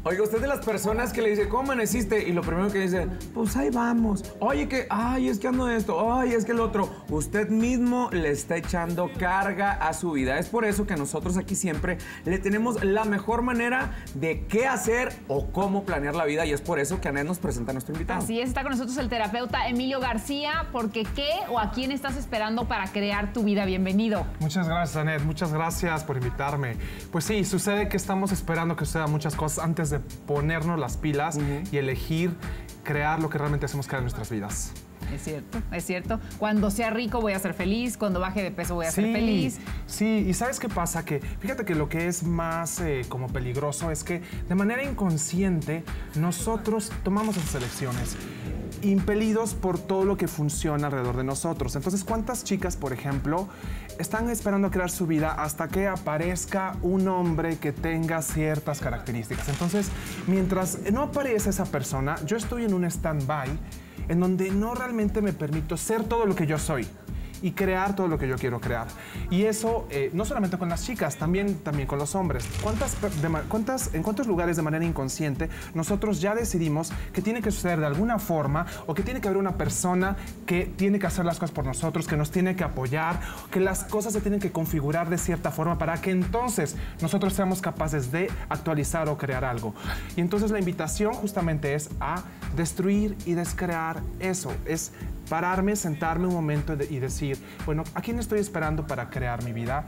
Oiga, usted de las personas que le dice, ¿cómo amaneciste? Y lo primero que dice, pues ahí vamos. Oye, que, ay, es que ando esto, ay, es que el otro. Usted mismo le está echando carga a su vida. Es por eso que nosotros aquí siempre le tenemos la mejor manera de qué hacer o cómo planear la vida. Y es por eso que Anet nos presenta a nuestro invitado. Así es, está con nosotros el terapeuta Emilio García, porque ¿qué o a quién estás esperando para crear tu vida? Bienvenido. Muchas gracias, Anet. Muchas gracias por invitarme. Pues sí, sucede que estamos esperando que sucedan muchas cosas antes de ponernos las pilas y elegir crear lo que realmente hacemos crear en nuestras vidas. Es cierto, es cierto. Cuando sea rico voy a ser feliz, cuando baje de peso voy a ser feliz. Sí, y ¿sabes qué pasa? Que fíjate que lo que es más como peligroso es que de manera inconsciente nosotros tomamos esas elecciones impelidos por todo lo que funciona alrededor de nosotros. Entonces, ¿cuántas chicas, por ejemplo, están esperando a crear su vida hasta que aparezca un hombre que tenga ciertas características? Entonces, mientras no aparece esa persona, yo estoy en un stand-by en donde no realmente me permito ser todo lo que yo soy y crear todo lo que yo quiero crear. Y eso no solamente con las chicas, también con los hombres. ¿En cuántos lugares de manera inconsciente nosotros ya decidimos que tiene que suceder de alguna forma o que tiene que haber una persona que tiene que hacer las cosas por nosotros, que nos tiene que apoyar, que las cosas se tienen que configurar de cierta forma para que entonces nosotros seamos capaces de actualizar o crear algo? Y entonces la invitación justamente es a destruir y descrear eso. Es pararme, sentarme un momento y decir, bueno, ¿a quién estoy esperando para crear mi vida?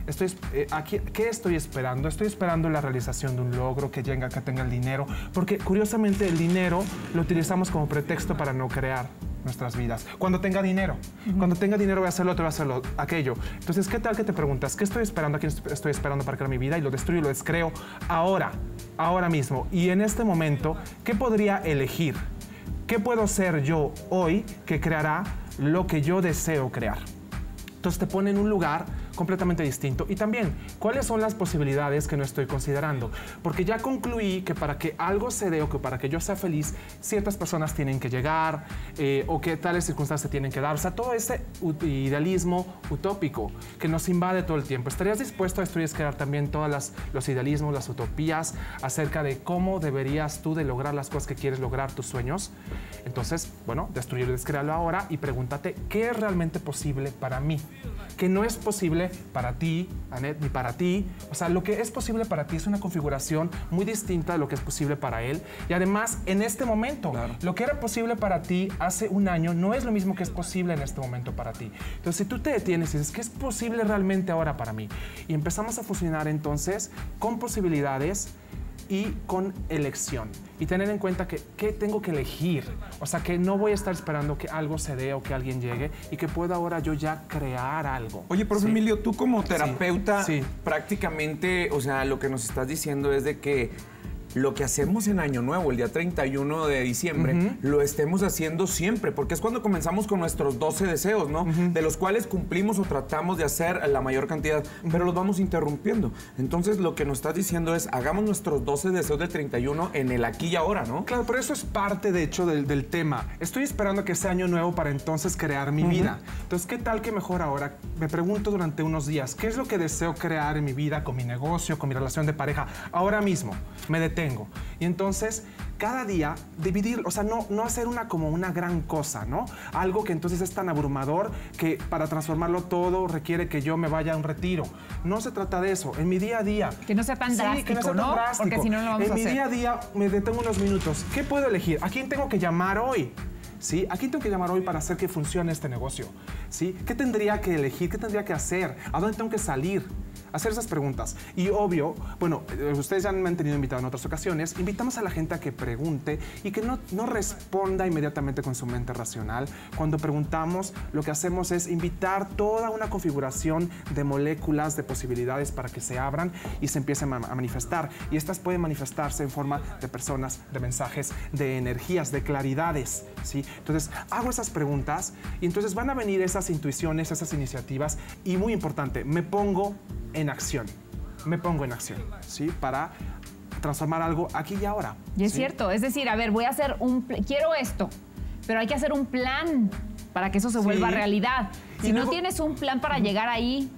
¿Qué estoy esperando? Estoy esperando la realización de un logro, que tenga el dinero, porque curiosamente el dinero lo utilizamos como pretexto para no crear nuestras vidas. Cuando tenga dinero, cuando tenga dinero voy a hacerlo otro, voy a hacerlo aquello. Entonces, ¿qué tal que te preguntas, ¿qué estoy esperando? ¿A quién estoy esperando para crear mi vida? Y lo destruyo, lo descreo ahora mismo. Y en este momento, ¿qué podría elegir? ¿Qué puedo ser yo hoy que creará lo que yo deseo crear? Entonces te pone en un lugar completamente distinto. Y también, ¿cuáles son las posibilidades que no estoy considerando? Porque ya concluí que para que algo se dé o que para que yo sea feliz, ciertas personas tienen que llegar o que tales circunstancias tienen que dar. O sea, todo ese idealismo utópico que nos invade todo el tiempo. ¿Estarías dispuesto a destruir y crear también todos los idealismos, las utopías acerca de cómo deberías tú de lograr las cosas que quieres lograr, tus sueños? Entonces, bueno, destruirlo y descrearlo ahora y pregúntate, ¿qué es realmente posible para mí? Que no es posible para ti, Anet, ni para ti. O sea, lo que es posible para ti es una configuración muy distinta de lo que es posible para él. Y además, en este momento, lo que era posible para ti hace un año no es lo mismo que es posible en este momento para ti. Entonces, si tú te detienes y dices, ¿qué es posible realmente ahora para mí? Y empezamos a funcionar entonces con posibilidades y con elección. Y tener en cuenta que tengo que elegir. O sea, que no voy a estar esperando que algo se dé o que alguien llegue y que pueda ahora yo ya crear algo. Oye, profe Emilio, tú como terapeuta, prácticamente, o sea, lo que nos estás diciendo es de que lo que hacemos en Año Nuevo, el día 31 de diciembre, lo estemos haciendo siempre, porque es cuando comenzamos con nuestros 12 deseos, ¿no? De los cuales cumplimos o tratamos de hacer la mayor cantidad, pero los vamos interrumpiendo. Entonces, lo que nos estás diciendo es, hagamos nuestros 12 deseos del 31 en el aquí y ahora, ¿no? Claro, pero eso es parte, de hecho, del tema. Estoy esperando que sea Año Nuevo para entonces crear mi vida. Entonces, ¿qué tal que mejor ahora me pregunto durante unos días, ¿qué es lo que deseo crear en mi vida, con mi negocio, con mi relación de pareja? Ahora mismo, me detengo. Y entonces, cada día, dividir, o sea, no hacer como una gran cosa, ¿no? Algo que entonces es tan abrumador que para transformarlo todo requiere que yo me vaya a un retiro. No se trata de eso. En mi día a día. Que no sea tan drástico, que no sea tan drástico. Porque si no, lo vamos a hacer. En mi día a día me detengo unos minutos. ¿Qué puedo elegir? ¿A quién tengo que llamar hoy? ¿Sí? ¿A quién tengo que llamar hoy para hacer que funcione este negocio? ¿Sí? ¿Qué tendría que elegir? ¿Qué tendría que hacer? ¿A dónde tengo que salir? Hacer esas preguntas. Y obvio, bueno, ustedes ya me han tenido invitado en otras ocasiones, invitamos a la gente a que pregunte y que no responda inmediatamente con su mente racional. Cuando preguntamos, lo que hacemos es invitar toda una configuración de moléculas, de posibilidades para que se abran y se empiecen a manifestar. Y estas pueden manifestarse en forma de personas, de mensajes, de energías, de claridades, ¿sí? Entonces, hago esas preguntas y entonces van a venir esas intuiciones, esas iniciativas y, muy importante, me pongo en acción, ¿sí? Para transformar algo aquí y ahora. Y es cierto, es decir, a ver, voy a hacer quiero esto, pero hay que hacer un plan para que eso se vuelva realidad. Si no tienes un plan para llegar ahí,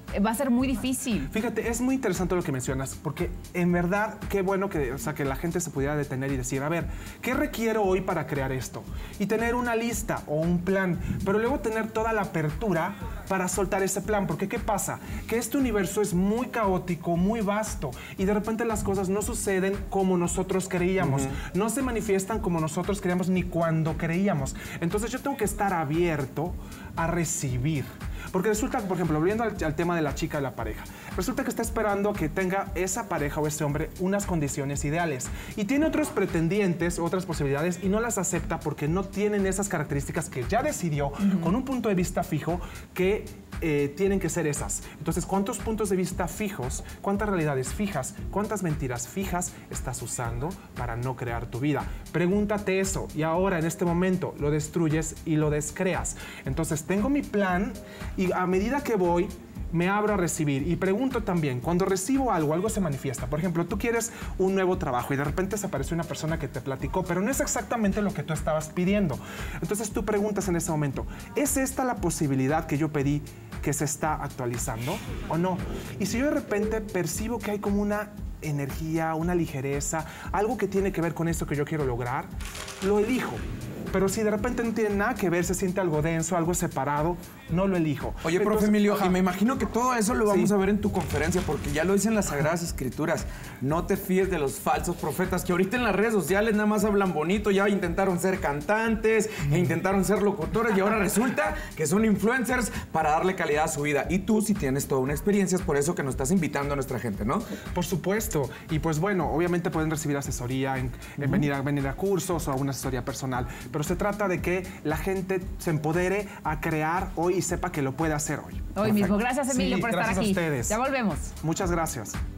va a ser muy difícil. Fíjate, es muy interesante lo que mencionas, porque en verdad, qué bueno que, o sea, que la gente se pudiera detener y decir, a ver, ¿qué requiero hoy para crear esto? Y tener una lista o un plan, pero luego tener toda la apertura para soltar ese plan, porque ¿qué pasa? Que este universo es muy caótico, muy vasto, y de repente las cosas no suceden como nosotros creíamos, no se manifiestan como nosotros creíamos ni cuando creíamos. Entonces yo tengo que estar abierto a recibir. Porque resulta, por ejemplo, volviendo al tema de la chica de la pareja, resulta que está esperando que tenga esa pareja o ese hombre unas condiciones ideales y tiene otros pretendientes, otras posibilidades y no las acepta porque no tienen esas características que ya decidió con un punto de vista fijo que tienen que ser esas. Entonces, ¿cuántos puntos de vista fijos, cuántas realidades fijas, cuántas mentiras fijas estás usando para no crear tu vida? Pregúntate eso y ahora en este momento lo destruyes y lo descreas. Entonces, tengo mi plan y a medida que voy, me abro a recibir y pregunto también, cuando recibo algo, algo se manifiesta. Por ejemplo, tú quieres un nuevo trabajo y de repente se apareció una persona que te platicó, pero no es exactamente lo que tú estabas pidiendo. Entonces tú preguntas en ese momento, ¿es esta la posibilidad que yo pedí que se está actualizando o no? Y si yo de repente percibo que hay como una energía, una ligereza, algo que tiene que ver con esto que yo quiero lograr, lo elijo. Pero si de repente no tiene nada que ver, se siente algo denso, algo separado, no lo elijo. Oye, entonces, profe Emilio, y me imagino que todo eso lo vamos a ver en tu conferencia, porque ya lo dicen las Sagradas Escrituras. No te fíes de los falsos profetas, que ahorita en las redes sociales nada más hablan bonito, ya intentaron ser cantantes, e intentaron ser locutores, y ahora resulta que son influencers para darle calidad a su vida. Y tú sí tienes toda una experiencia, es por eso que nos estás invitando a nuestra gente, ¿no? Por supuesto. Y pues bueno, obviamente pueden recibir asesoría, en venir a cursos o a una asesoría personal. Pero se trata de que la gente se empodere a crear hoy y sepa que lo puede hacer hoy. Hoy mismo. Gracias, Emilio, por estar aquí. Gracias a ustedes. Ya volvemos. Muchas gracias.